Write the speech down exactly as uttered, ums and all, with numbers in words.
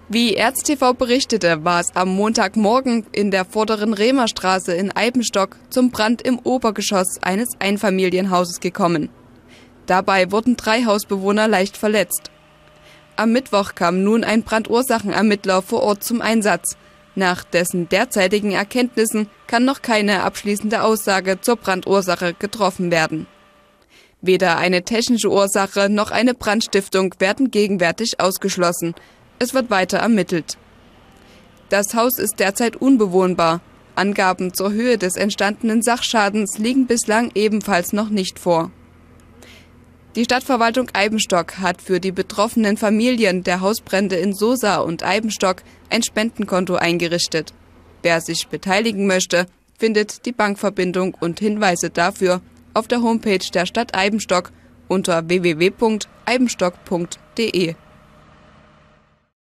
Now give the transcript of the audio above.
Wie ErzTV berichtete, war es am Montagmorgen in der vorderen Rehmerstraße in Eibenstock zum Brand im Obergeschoss eines Einfamilienhauses gekommen. Dabei wurden drei Hausbewohner leicht verletzt. Am Mittwoch kam nun ein Brandursachenermittler vor Ort zum Einsatz. Nach dessen derzeitigen Erkenntnissen kann noch keine abschließende Aussage zur Brandursache getroffen werden. Weder eine technische Ursache noch eine Brandstiftung werden gegenwärtig ausgeschlossen. Es wird weiter ermittelt. Das Haus ist derzeit unbewohnbar. Angaben zur Höhe des entstandenen Sachschadens liegen bislang ebenfalls noch nicht vor. Die Stadtverwaltung Eibenstock hat für die betroffenen Familien der Hausbrände in Sosa und Eibenstock ein Spendenkonto eingerichtet. Wer sich beteiligen möchte, findet die Bankverbindung und Hinweise dafür auf der Homepage der Stadt Eibenstock unter w w w punkt eibenstock punkt de.